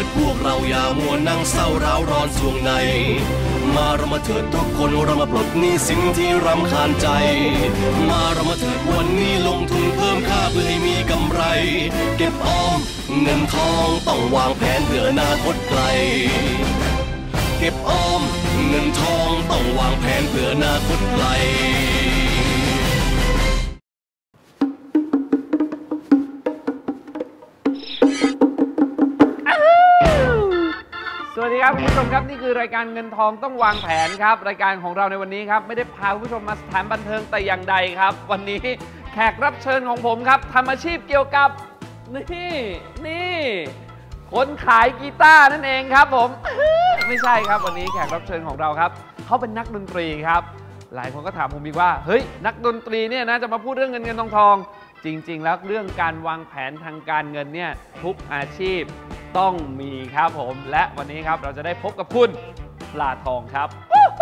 ดพวกเราอย่ามัวนั่งเศร้าร้าวร้อนสวงในมาเรามาเถิดทุกคนเรามาปลดหนี้สิ่งที่รำคาญใจมาเรามาเถิดวันนี้ลงทุนเพิ่มค่าเพื่อให้มีกำไรเก็บออมเงินทองต้องวางแผนเพื่ออนาคตไกลเก็บออมเงินทองต้องวางแผนเพื่ออนาคตไกลสวัสดีครับคุณผู้ชมครับนี่คือรายการเงินทองต้องวางแผนครับรายการของเราในวันนี้ครับไม่ได้พาคุณผู้ชมมาสถานบันเทิงแต่อย่างใดครับวันนี้แขกรับเชิญของผมครับทำอาชีพเกี่ยวกับนี่คนขายกีตาร์นั่นเองครับผมไม่ใช่ครับวันนี้แขกรับเชิญของเราครับเขาเป็นนักดนตรีครับหลายคนก็ถามผมอีกว่าเฮ้ยนักดนตรีเนี่ยนะจะมาพูดเรื่องเงินทองจริงๆแล้วเรื่องการวางแผนทางการเงินเนี่ยทุกอาชีพต้องมีครับผมและวันนี้ครับเราจะได้พบกับคุณปลาทองครับ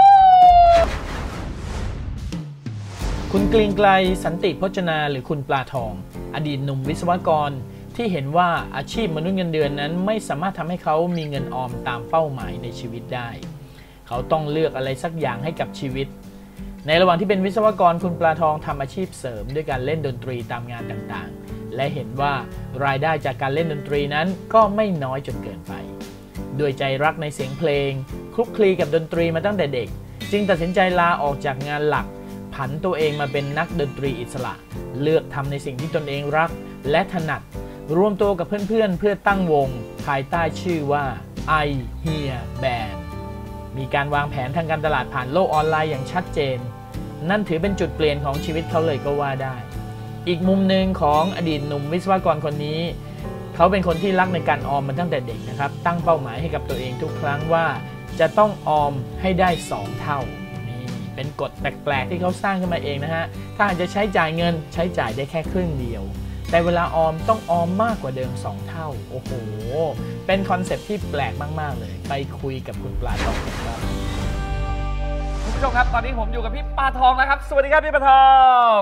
คุณเกรียงไกรสันติพจนาหรือคุณปลาทองอดีตหนุ่มวิศวกรที่เห็นว่าอาชีพมนุษย์เงินเดือนนั้นไม่สามารถทำให้เขามีเงินออมตามเป้าหมายในชีวิตได้เขาต้องเลือกอะไรสักอย่างให้กับชีวิตในระหว่างที่เป็นวิศวกรคุณปลาทองทำอาชีพเสริมด้วยการเล่นดนตรีตามงานต่างๆและเห็นว่ารายได้จากการเล่นดนตรีนั้นก็ไม่น้อยจนเกินไปด้วยใจรักในเสียงเพลงคลุกคลีกับดนตรีมาตั้งแต่เด็กจึงตัดสินใจลาออกจากงานหลักผันตัวเองมาเป็นนักดนตรีอิสระเลือกทำในสิ่งที่ตนเองรักและถนัดรวมตัวกับเพื่อนๆเพื่อตั้งวงภายใต้ชื่อว่า I Hear Band มีการวางแผนทางการตลาดผ่านโลกออนไลน์อย่างชัดเจนนั่นถือเป็นจุดเปลี่ยนของชีวิตเขาเลยก็ว่าได้อีกมุมหนึ่งของอดีตหนุ่มวิศวกรคนนี้เขาเป็นคนที่รักในการออมมาตั้งแต่เด็กนะครับตั้งเป้าหมายให้กับตัวเองทุกครั้งว่าจะต้องออมให้ได้2เท่านี่เป็นกฎแปลกๆที่เขาสร้างขึ้นมาเองนะฮะถ้าอาจจะใช้จ่ายเงินใช้จ่ายได้แค่ครึ่งเดียวแต่เวลาออมต้องออมมากกว่าเดิม2เท่าโอ้โหเป็นคอนเซ็ปต์ที่แปลกมากๆเลยไปคุยกับคุณปลาทองครับคุณผู้ชมครับตอนนี้ผมอยู่กับพี่ปลาทองแล้วครับสวัสดีครับพี่ปลาทอง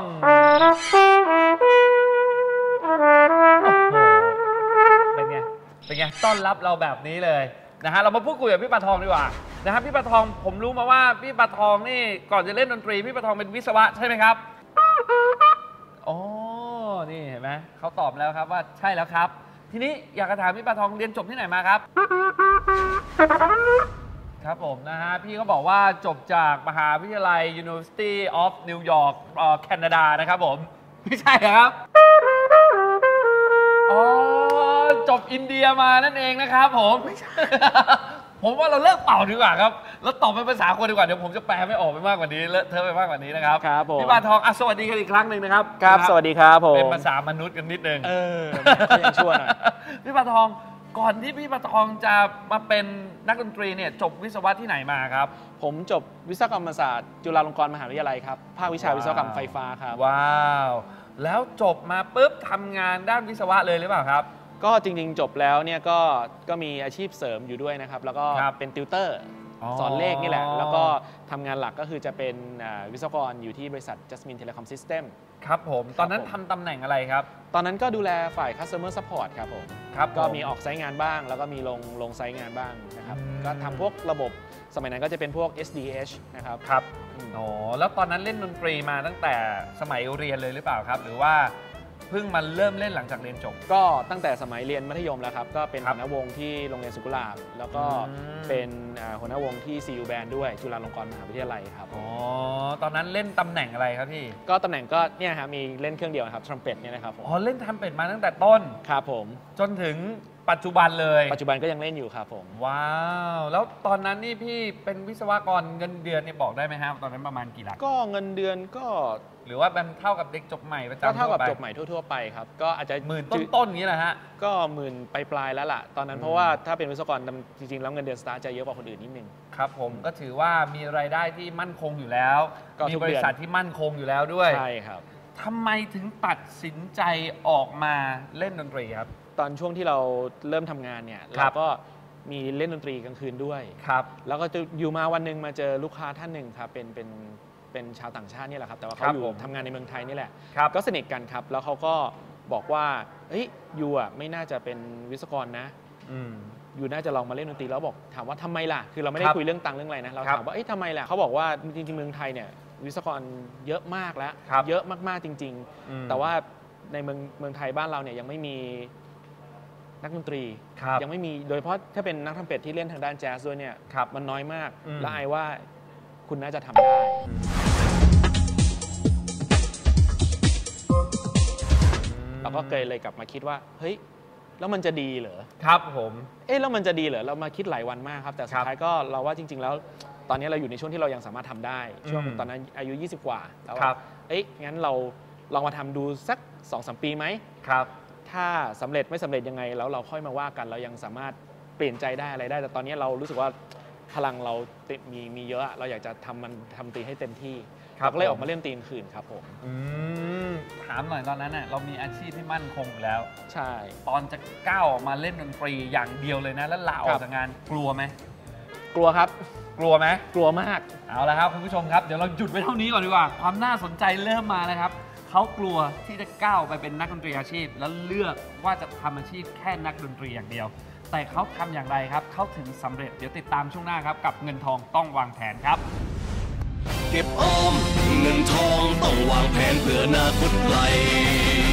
เป็นไงต้อนรับเราแบบนี้เลยนะฮะเรามาพูดคุยกับพี่ปลาทองดีกว่านะฮะพี่ปลาทองผมรู้มาว่าพี่ปลาทองนี่ก่อนจะเล่นดนตรีพี่ปลาทองเป็นวิศวะใช่ไหมครับอ๋อนี่เห็นไหมเขาตอบแล้วครับว่าใช่แล้วครับทีนี้อยากจะถามพี่ปลาทองเรียนจบที่ไหนมาครับครับผมนะฮะพี่เขาบอกว่าจบจากมหาวิทยาลัย University of New York แคนาดานะครับผมไม่ใช่ครับอ๋อจบอินเดียมานั่นเองนะครับผมไม่ใช่ผมว่าเราเลิกเป่าดีกว่าครับแล้วตอบเป็นภาษาคนดีกว่าเดี๋ยวผมจะแปลไม่ออกไปมากกว่านี้เลอะเทอะไปมากกว่านี้นะครับครับผมพี่ปลาทองสวัสดีกันอีกครั้งหนึ่งนะครับครับสวัสดีครับผมเป็นภาษามนุษย์กันนิดนึงยังชั่วหน่อยพี่ปลาทองก่อนที่พี่ปลาทองจะมาเป็นนักดนตรีเนี่ยจบวิศวะที่ไหนมาครับผมจบวิศวกรรมศาสตร์จุฬาลงกรณ์มหาวิทยาลัยครับภาควิชาวิศวกรรมไฟฟ้าครับว้าวแล้วจบมาปุ๊บทำงานด้านวิศวะเลยหรือเปล่าครับก็จริงๆจบแล้วเนี่ยก็มีอาชีพเสริมอยู่ด้วยนะครับแล้วก็เป็นติวเตอร์สอนเลขนี่แหละแล้วก็ทำงานหลักก็คือจะเป็นวิศวกรอยู่ที่บริษัท Jasmine Telecom System ครับผมตอนนั้นทำตำแหน่งอะไรครับตอนนั้นก็ดูแลฝ่าย Customer Support ครับผมครับก็มีออกไซต์งานบ้างแล้วก็มีลงไซต์งานบ้างนะครับก็ทำพวกระบบสมัยนั้นก็จะเป็นพวก SDH นะครับครับอ๋อแล้วตอนนั้นเล่นดนตรีมาตั้งแต่สมัยเรียนเลยหรือเปล่าครับหรือว่าเพิ่งมาเริ่มเล่นหลังจากเรียนจบก็ตั้งแต่สมัยเรียนมัธยมแล้วครับก็เป็นหัวหน้าวงที่โรงเรียนสุขุลาภแล้วก็เป็นหัวหน้าวงที่ CU Band ด้วยจุฬาลงกรณ์มหาวิทยาลัยครับอ๋อตอนนั้นเล่นตำแหน่งอะไรครับพี่ก็ตำแหน่งก็เนี่ยครับมีเล่นเครื่องเดียวครับทรัมเป็ตเนี่ยนะครับอ๋อเล่นทรัมเป็ตมาตั้งแต่ต้นครับผมจนถึงปัจจุบันเลยปัจจุบันก็ยังเล่นอยู่ครับผมว้าวแล้วตอนนั้นนี่พี่เป็นวิศวกรเงินเดือนเนี่ยบอกได้ไหมครับตอนนั้นประมาณกี่หลักก็เงินเดือนก็หรือว่าเป็นเท่ากับเด็กจบใหม่ประจำก็เท่ากับจบใหม่ทั่วๆไปครับก็อาจจะหมื่นต้นๆอย่างนี้แหละฮะก็หมื่นปลายแล้วล่ะตอนนั้นเพราะว่าถ้าเป็นวิศวกรจริงๆแล้วเงินเดือนสตาร์ทจะเยอะกว่าคนอื่นนิดนึงครับผมก็ถือว่ามีรายได้ที่มั่นคงอยู่แล้วมีบริษัทที่มั่นคงอยู่แล้วด้วยใช่ครับทำไมถึงตัดสินใจออกมาเล่นดนตรีครับตอนช่วงที่เราเริ่มทำงานเนี่ยเราก็มีเล่นดนตรีกลางคืนด้วยครับแล้วก็จะอยู่มาวันหนึ่งมาเจอลูกค้าท่านหนึ่งครับเป็นชาวต่างชาตินี่แหละครับแต่ว่าเขาอยู่ทำงานในเมืองไทยนี่แหละก็สนิทกันครับแล้วเขาก็บอกว่าเฮ้ยยูอ่ะไม่น่าจะเป็นวิศวกรนะอยู่น่าจะลองมาเล่นดนตรีแล้วบอกถามว่าทำไมล่ะคือเราไม่ได้ครับคุยเรื่องตังค์เรื่องอะไรนะเราครับถามว่าทำไมล่ะเขาบอกว่าจริงๆเมืองไทยเนี่ยวิศวกรเยอะมากแล้วครับเยอะมากๆจริงอืมๆ แต่ว่าในเมืองไทยบ้านเราเนี่ยยังไม่มีนักดนตรีครับยังไม่มีโดยเฉพาะถ้าเป็นนักทำเป็ดที่เล่นทางด้านแจ๊สด้วยเนี่ยครับมันน้อยมากอืมและไอว่าคุณน่าจะทำได้เราก็เลยกลับมาคิดว่าเฮ้ยแล้วมันจะดีเหรอครับผมแล้วมันจะดีเหรอเรามาคิดหลายวันมากครับแต่สุดท้ายก็เราว่าจริง ๆ แล้วตอนนี้เราอยู่ในช่วงที่เรายังสามารถทำได้ช่วงตอนนั้นอายุ20 กว่าแล้วครับงั้นเราลองมาทำดูสัก 2-3 ปีไหมครับถ้าสำเร็จไม่สำเร็จยังไงแล้วเราค่อยมาว่ากันเรายังสามารถเปลี่ยนใจได้อะไรได้แต่ตอนนี้เรารู้สึกว่าพลังเรามีเยอะเราอยากจะทำตีให้เต็มที่ครับเราก็เลยผมออกมาเล่นตีกลางคืนครับผมถามหน่อยตอนนั้นน่ะเรามีอาชีพที่มั่นคงอยู่แล้วใช่ตอนจะก้าวออกมาเล่นดนตรีอย่างเดียวเลยนะ แล้วลาออกจากงานกลัวไหมกลัวครับกลัวไหมกลัวมากเอาละครับคุณผู้ชมครับเดี๋ยวเราหยุดไว้เท่านี้ก่อนดีกว่า ความน่าสนใจเริ่มมาแล้วครับเขากลัวที่จะก้าวไปเป็นนักดนตรีอาชีพ แล้วเลือกว่าจะทำอาชีพแค่นักดนตรีอย่างเดียว แต่เขาทำอย่างไรครับเขาถึงสำเร็จเดี๋ยวติดตามช่วงหน้าครับกับเงินทองต้องวางแผนครับเก็บออมเงินทองต้องวางแผนเพื่ออนาคตไกล